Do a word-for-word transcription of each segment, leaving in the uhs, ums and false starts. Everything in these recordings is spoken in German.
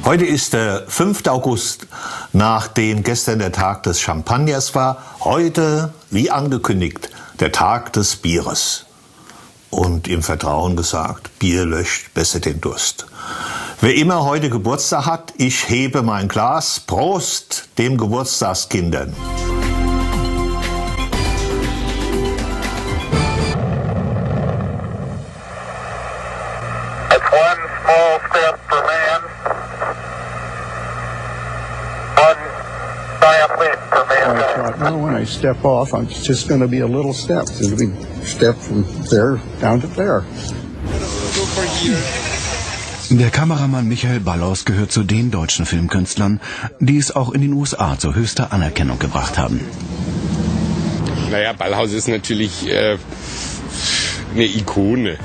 Heute ist der fünfte August, nachdem gestern der Tag des Champagners war. Heute, wie angekündigt, der Tag des Bieres. Und im Vertrauen gesagt, Bier löscht besser den Durst. Wer immer heute Geburtstag hat, ich hebe mein Glas. Prost dem Geburtstagskindern. When I step off, it's just going to be a little step. It'll be a step from there down to there. Der Kameramann Michael Ballhaus gehört zu den deutschen Filmkünstlern, die es auch in den U S A zu höchster Anerkennung gebracht haben. Naja, Ballhaus ist natürlich äh, eine Ikone.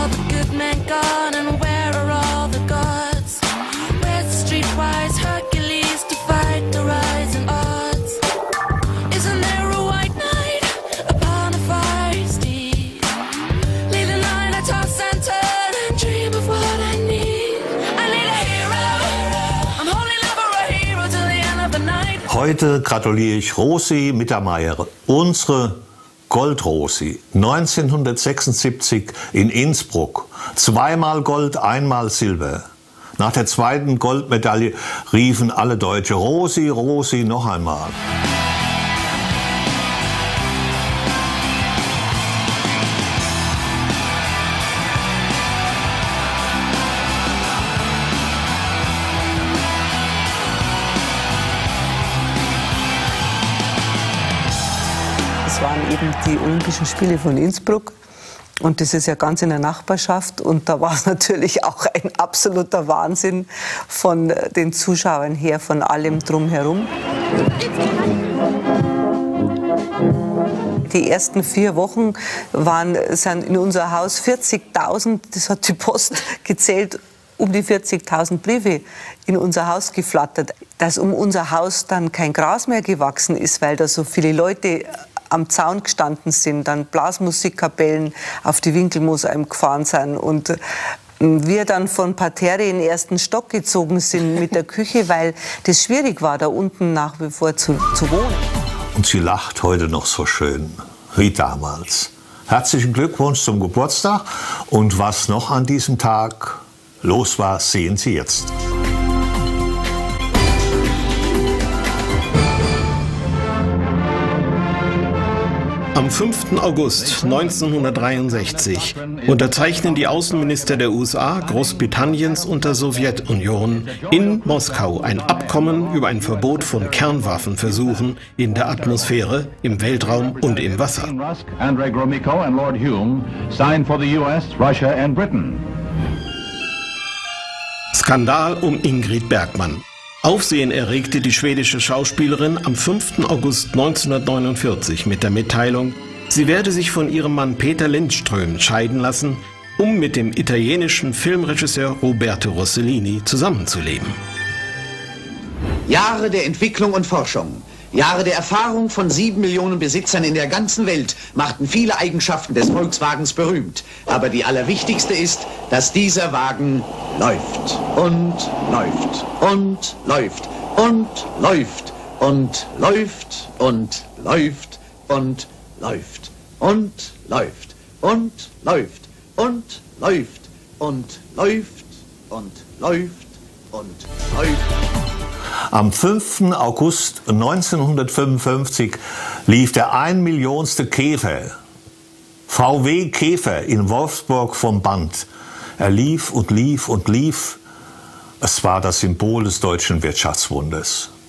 Heute gratuliere ich Rosi Mittermeier, unsere Gold-Rosi, neunzehnhundertsechsundsiebzig in Innsbruck. Zweimal Gold, einmal Silber. Nach der zweiten Goldmedaille riefen alle Deutsche Rosi, Rosi, noch einmal. Es waren eben die Olympischen Spiele von Innsbruck und das ist ja ganz in der Nachbarschaft und da war es natürlich auch ein absoluter Wahnsinn von den Zuschauern her, von allem drumherum. Die ersten vier Wochen waren, sind in unser Haus vierzigtausend, das hat die Post gezählt, um die vierzigtausend Briefe in unser Haus geflattert. Dass um unser Haus dann kein Gras mehr gewachsen ist, weil da so viele Leute am Zaun gestanden sind, dann Blasmusikkapellen auf die Winkelmoos gefahren sind und wir dann von Parterre in den ersten Stock gezogen sind mit der Küche, weil das schwierig war, da unten nach wie vor zu, zu wohnen. Und sie lacht heute noch so schön, wie damals. Herzlichen Glückwunsch zum Geburtstag und was noch an diesem Tag los war, sehen Sie jetzt. Am fünften August neunzehnhundertdreiundsechzig unterzeichnen die Außenminister der U S A, Großbritanniens und der Sowjetunion in Moskau ein Abkommen über ein Verbot von Kernwaffenversuchen in der Atmosphäre, im Weltraum und im Wasser. Skandal um Ingrid Bergman. Aufsehen erregte die schwedische Schauspielerin am fünften August neunzehnhundertneunundvierzig mit der Mitteilung, sie werde sich von ihrem Mann Peter Lindström scheiden lassen, um mit dem italienischen Filmregisseur Roberto Rossellini zusammenzuleben. Jahre der Entwicklung und Forschung, Jahre der Erfahrung von sieben Millionen Besitzern in der ganzen Welt machten viele Eigenschaften des Volkswagens berühmt. Aber die allerwichtigste ist, dass dieser Wagen läuft und läuft und läuft und läuft und läuft und läuft und läuft und läuft und läuft und läuft und läuft und läuft und läuft. Am fünften August neunzehnhundertfünfundfünfzig lief der einmillionste Käfer, V W Käfer in Wolfsburg vom Band. Er lief und lief und lief. Es war das Symbol des deutschen Wirtschaftswunders.